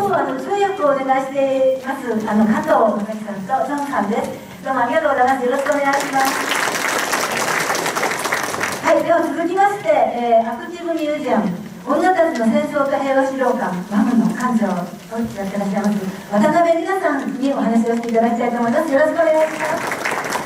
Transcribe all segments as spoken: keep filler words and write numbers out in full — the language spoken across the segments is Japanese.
日はあの通訳をお願いしていますあの加藤美咲さんとジョンさんです。どうもありがとうございます。よろしくお願いします。はい、では続きまして、えー、アクティブミュージアム女たちの戦争と平和資料館マムの館長をやってらっしゃいます渡辺里奈さんにお話をしていただきたいと思います。よろしくお願いします。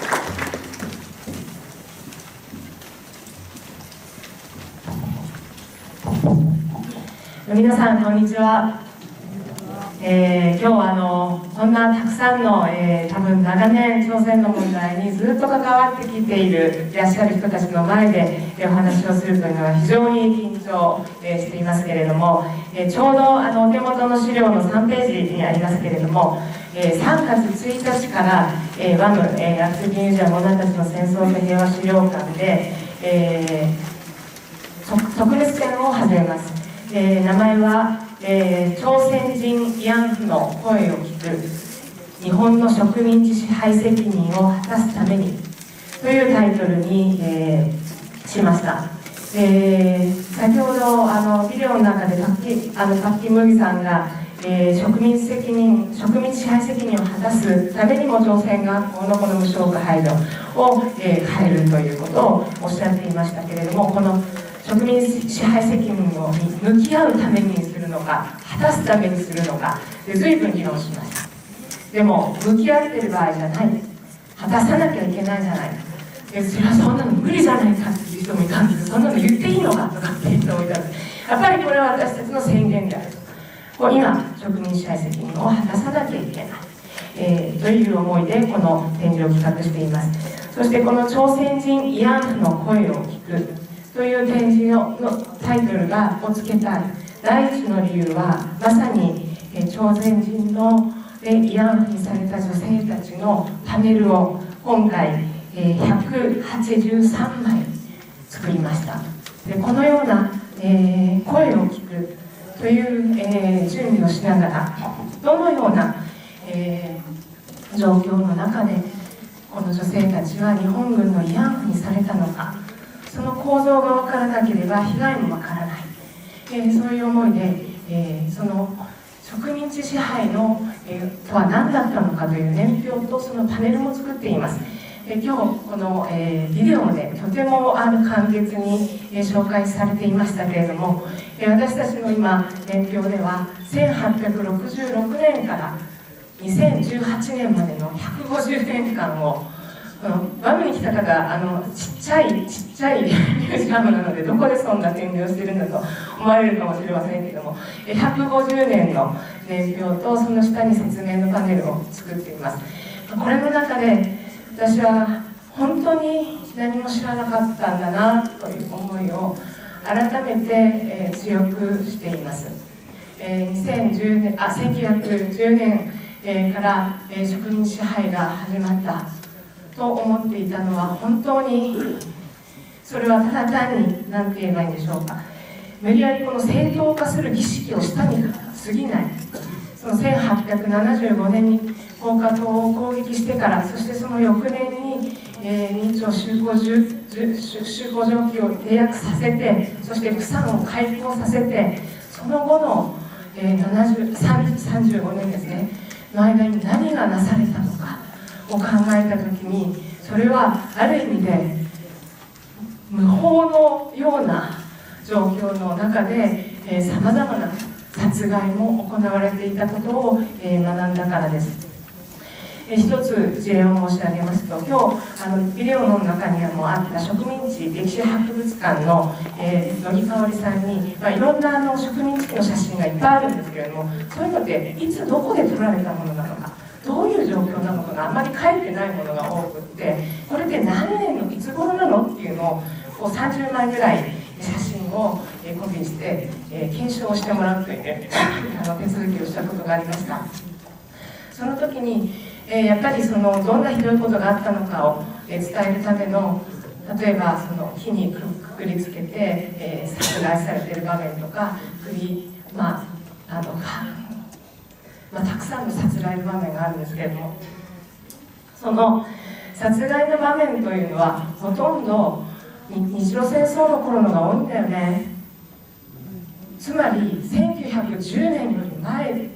皆さんこんにちは。えー、今日はあのこんなたくさんの、えー、多分長年朝鮮の問題にずっと関わってきているいらっしゃる人たちの前で、えー、お話をするというのは非常に緊張、えー、していますけれども、えー、ちょうどあのお手元の資料のさんページにありますけれども、えー、さんがつついたちから、えー、ワム、えー、アクティブミュージアム女たちの戦争と平和資料館で、えー、特別展を始めます。えー、名前は、えー、朝鮮人慰安婦の声を聞く日本の植民地支配責任を果たすためにというタイトルに、えー、しました。えー、先ほどあのビデオの中でパッキあのパッキン・ムギさんが、えー、植民地責任植民地支配責任を果たすためにも朝鮮学校のこの無償化排除を、えー、変えるということをおっしゃっていましたけれども、この植民地支配責任を向き合うためにするのか果たすためにするのかで随分議論しました。でも向き合ってる場合じゃない、果たさなきゃいけないじゃない、でそれはそんなの無理じゃないかっていう人もいたんです。そんなの言っていいのかとかっていう人もいたんです。やっぱりこれは私たちの宣言であると、今植民地支配責任を果たさなきゃいけない、えー、という思いでこの展示を企画しています。そしてこの朝鮮人慰安婦の声を聞くという展示 の, のタイトルがをつけた第一の理由は、まさに、えー、朝鮮人の慰安婦にされた女性たちのパネルを今回、えー、ひゃくはちじゅうさんまい作りました。でこのような、えー、声を聞くという、えー、準備をしながら、どのような、えー、状況の中でこの女性たちは日本軍の慰安婦にされたのか、その構造が分からなければ被害も分からない、えー、そういう思いで、えー、その植民地支配の、えー、とは何だったのかという年表とそのパネルも作っています。えー、今日この、えー、ビデオでとてもあの簡潔に、えー、紹介されていましたけれども、えー、私たちの今年表ではせんはっぴゃくろくじゅうろくねんからにせんじゅうはちねんまでのひゃくごじゅうねんかんをワムに来た方、あのちっちゃいちっちゃいミュージアムなのでどこでそんな展示をしているんだと思われるかもしれませんけども、ひゃくごじゅうねんの年表とその下に説明のパネルを作っています。これの中で私は本当に何も知らなかったんだなという思いを改めて、えー、強くしています。えー、にせんじゅうねんあせんきゅうひゃくじゅうねん、えー、から、えー、植民地支配が始まったと思っていたのは、本当にそれはただ単に何て言えばいいんでしょうか、無理やりこの正当化する儀式をしたに過ぎない。そのせんはっぴゃくななじゅうごねんに高架島を攻撃してから、そしてその翌年に、えー、日朝修好条規を締約させて、そして釜山を開港させて、その後の、えー、さんじゅうごねんですねの間に何がなされたのかを考えたときに、それはある意味で無法のような状況の中でさまざまな殺害も行われていたことを、えー、学んだからです。えー、一つ事例を申し上げますと、今日あのビデオの中にもあった植民地歴史博物館の、えー、野木香織さんに、まあ、いろんなあの植民地の写真がいっぱいあるんですけれども、そういうのっていつどこで撮られたものなのか、どういう状況なのかがあまり書いてないものが多くって、これって何年のいつ頃なのっていうのをこうさんじゅうまいぐらい写真をコピーして、えー、検証してもらうという、ね、あの手続きをしたことがありました。その時に、えー、やっぱりそのどんなひどいことがあったのかを、えー、伝えるための、例えばその木にくくりつけて、えー、殺害されている場面とか、首、まああのまあ、たくさんの殺害の場面があるんですけれども、その殺害の場面というのはほとんど日露戦争の頃のが多いんだよね。つまりせんきゅうひゃくじゅうねんより前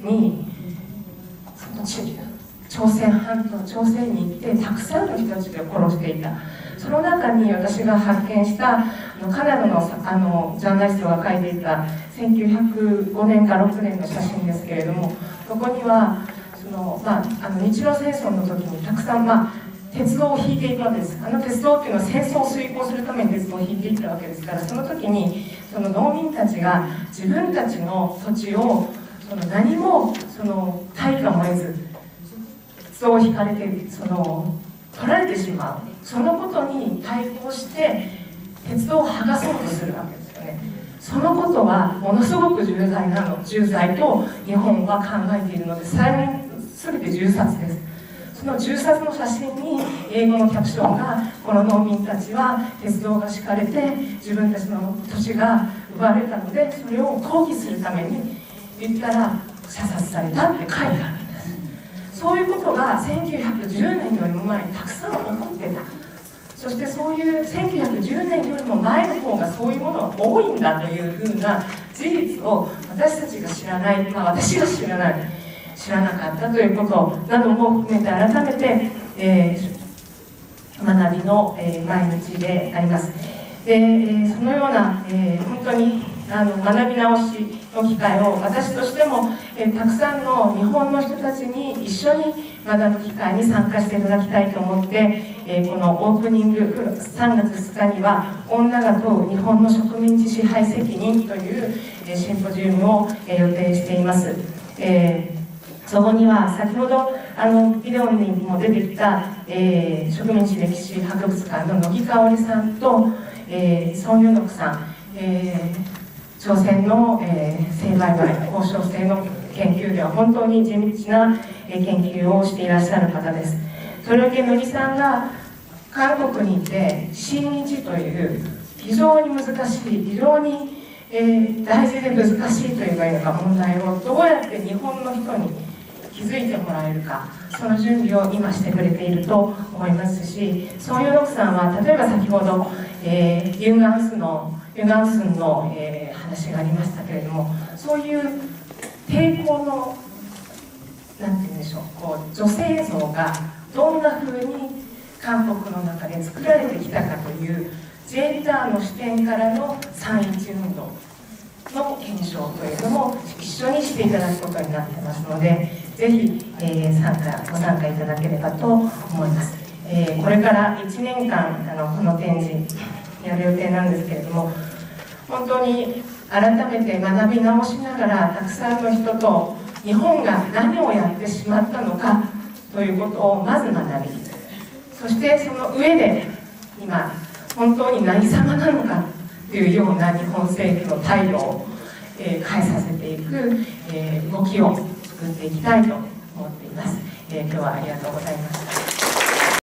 にその地朝鮮半島朝鮮に行ってたくさんの人たちを殺していた。その中に私が発見したあのカナダの、あのジャーナリストが書いていたせんきゅうひゃくごねんかろくねんの写真ですけれども、ここにはその、まあ、あの日露戦争の時にたくさん、まあ、鉄道を引いていくわけです。あの鉄道っていうのは戦争を遂行するために鉄道を引いていったわけですから、その時にその農民たちが自分たちの土地をその何もその対価も得ず鉄道を引かれてその取られてしまう、そのことに対抗して鉄道を剥がそうとするわけですよね。そのことはものすごく重罪なの重罪と日本は考えているので、全て銃殺です。その銃殺の写真に英語のキャプションが、この農民たちは鉄道が敷かれて自分たちの土地が奪われたので、それを抗議するために言ったら射殺されたって書いてあるんです。そういうことがせんきゅうひゃくじゅうねんよりも前にたくさん起こってた。そしてそういうせんきゅうひゃくじゅうねんよりも前の方がそういうものが多いんだというふうな事実を私たちが知らない、まあ、私が知らない知らなかったということなども含めて改めて、えー、学びの、えー、毎日であります。で、えー、そのような、えー、本当にあの学び直しの機会を私としても、えー、たくさんの日本の人たちに一緒に学ぶ機会に参加していただきたいと思って、えー、このオープニングさんがつふつかには「女が問う日本の植民地支配責任」という、えー、シンポジウムを、えー、予定しています。えーそこには先ほどあのビデオにも出てきた、えー、植民地歴史博物館の乃木かおりさんと、えー、ソン・ユノクさん、えー、朝鮮の、えー、性売買交渉性の研究では本当に地道な、えー、研究をしていらっしゃる方です。それだけ乃木さんが韓国にいて親日という非常に難しい非常に、えー、大事で難しいというかいいのか問題をどうやって日本の人に気づいてもらえるか、その準備を今してくれていると思いますし、ソン・ユノクさんは例えば先ほど、えー、ユン・ガンスのユン・ガンスンの、えー、話がありましたけれども、そういう抵抗のなんて言うんでしょう、こう女性像がどんなふうに韓国の中で作られてきたかというジェンダーの視点からの三一運動の検証というのも一緒にしていただくことになってますので、ぜひ、えー、参加ご参加いただければと思います。えー、これからいちねんかんあのこの展示やる予定なんですけれども、本当に改めて学び直しながらたくさんの人と日本が何をやってしまったのかということをまず学び、そしてその上で今本当に何様なのかというような日本政府の態度を、えー、変えさせていく、えー、動きを作っていきたいと思っています。えー、今日はありがとうございました。